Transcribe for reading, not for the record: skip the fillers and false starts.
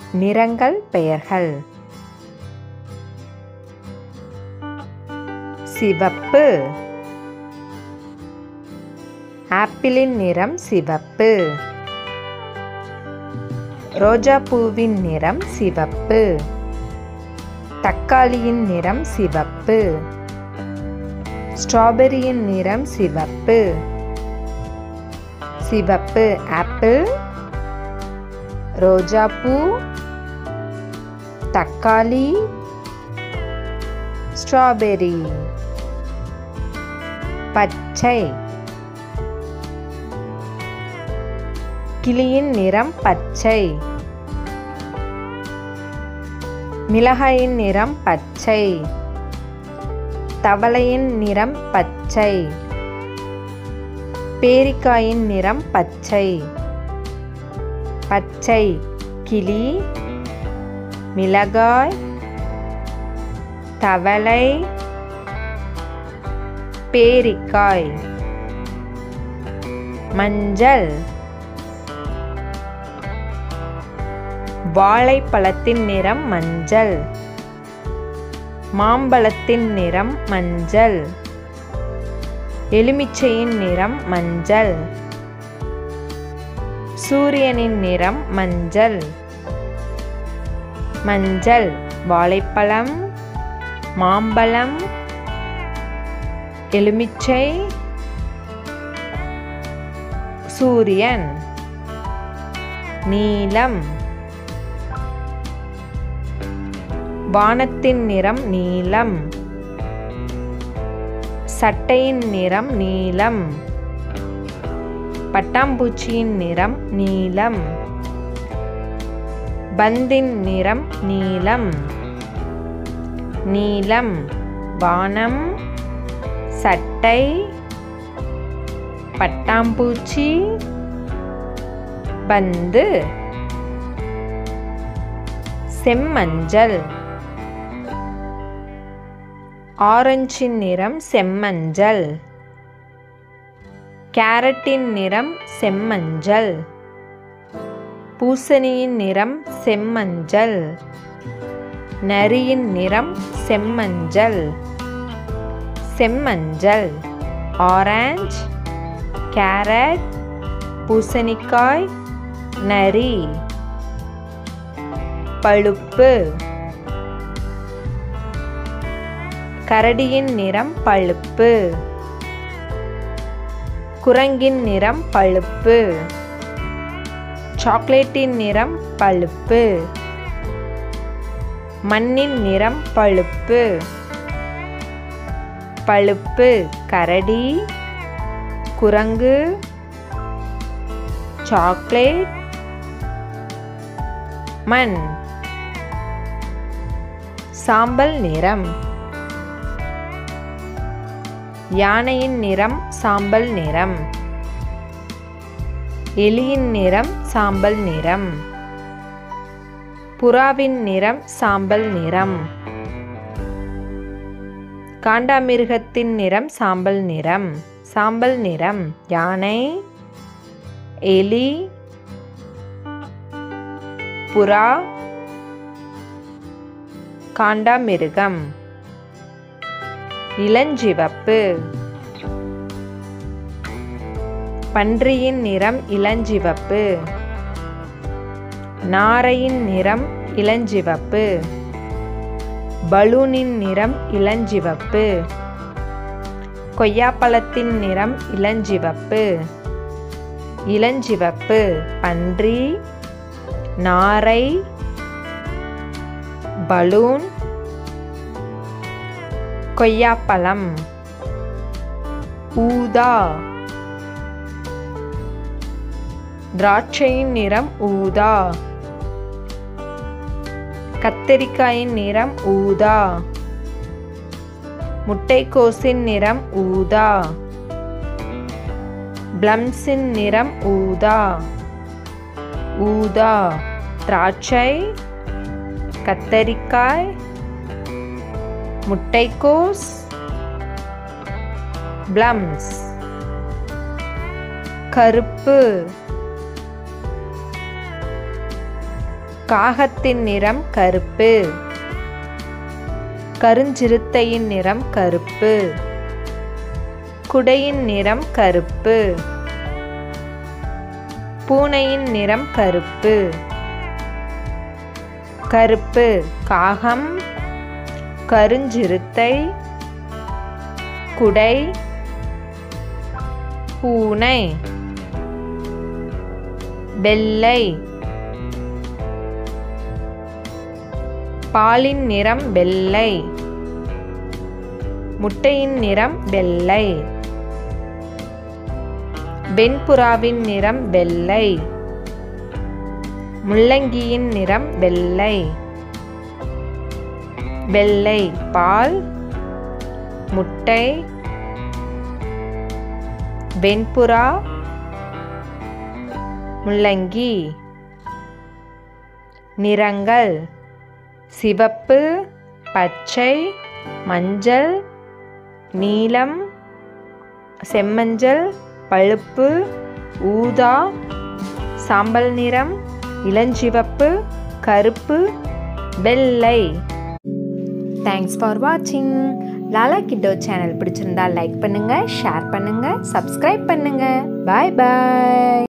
நிறங்கள் பெயர்கள். சிவப்பு. ஆப்பிளின் நிறம் சிவப்பு. ரோஜாப்பூவின் நிறம் சிவப்பு. தக்காளியின் நிறம் சிவப்பு. ஸ்ட்ராபெரியின் நிறம் சிவப்பு. சிவப்பு ஆப்பிள், ரோஜாப்பூ, தக்காளி, ஸ்ட்ராபெரி. பச்சை. கிளியின் நிறம் பச்சை. மிளகாயின் நிறம் பச்சை. தவளையின் நிறம் பச்சை. பேரிக்காயின் நிறம் பச்சை. பச்சை கிளி, மிளகாய், தவளை, பேரிக்காய். மஞ்சள். வாழைப்பழத்தின் நிறம் மஞ்சள். மாம்பழத்தின் நிறம் மஞ்சள். எலுமிச்சையின் நிறம் மஞ்சள். சூரியனின் நிறம் மஞ்சள். மஞ்சள் வாழைப்பழம், மாம்பழம், எலுமிச்சை, சூரியன். நீலம். வானத்தின் நிறம் நீலம். சட்டையின் நிறம் நீலம். பட்டாம்பூச்சியின் நிறம் நீலம். பந்தின் நிறம் நீலம். நீலம் வானம், சட்டை, பட்டாம்பூச்சி, பந்து. செம்மஞ்சள். ஆரஞ்சின் நிறம் செம்மஞ்சள். கேரட்டின் நிறம் செம்மஞ்சள். பூசணியின் நிறம் செம்மஞ்சள். நரியின் நிறம் செம்மஞ்சள். செம்மஞ்சள் ஆரஞ்சு, கேரட், பூசணிக்காய், நரி. பழுப்பு. கரடியின் நிறம் பழுப்பு. குரங்கின் நிறம் பழுப்பு. சாக்லேட்டின் நிறம் பழுப்பு. மண்ணின் நிறம் பழுப்பு. பழுப்பு கரடி, குரங்கு, சாக்லேட், மண். சாம்பல் நிறம். யானையின் நிறம் சாம்பல் நிறம். எலியின் நிறம் சாம்பல் நிறம். புறாவின் நிறம் சாம்பல் நிறம். காண்டாமிருகத்தின் நிறம் சாம்பல் நிறம். சாம்பல் நிறம் யானை, எலி, புறா, காண்டாமிருகம். இளஞ்சிவப்பு. பன்றியின் நிறம் இளஞ்சிவப்பு. நாரையின் நிறம் இளஞ்சிவப்பு. பலூனின் நிறம் இளஞ்சிவப்பு. கொய்யாப்பழத்தின் நிறம் இளஞ்சிவப்பு. இளஞ்சிவப்பு பன்றி, நாரை, பலூன், கொய்யாப்பழம். ஊதா. திராட்சையின் நிறம் ஊதா. கத்தரிக்காயின் நிறம் ஊதா. முட்டைக்கோசின் நிறம் ஊதா. பிளம்ஸின் நிறம் ஊதா. ஊதா திராட்சை, கத்தரிக்காய், முட்டைக்கோஸ், பிளம்ஸ். கருப்பு. காகத்தின் நிறம் கருப்பு. கருஞ்சிறுத்தையின் நிறம் கருப்பு. குடையின் நிறம் கருப்பு. பூனையின் நிறம் கருப்பு. கருப்பு காகம், கருஞ்சிறுத்தை, குடை, பூனை. வெள்ளை பாலின் நிறம் வெள்ளை. முட்டையின் நிறம் வெள்ளை. வெண்புறாவின் நிறம் வெள்ளை. முள்ளங்கியின் நிறம் வெள்ளை. வெள்ளை பால், முட்டை, வெண்புறா, முள்ளங்கி. நிறங்கள் சிவப்பு, பச்சை, மஞ்சள், நீலம், செம்மஞ்சள், பழுப்பு, ஊதா, சாம்பல் நிறம், இளஞ்சிவப்பு, கருப்பு, வெள்ளை. தேங்க்ஸ் ஃபார் வாட்சிங். லாலா கிட்டோ சேனல் பிடிச்சிருந்தா லைக் பண்ணுங்க, ஷேர் பண்ணுங்க, சப்ஸ்கிரைப் பண்ணுங்க. பாய் பாய்.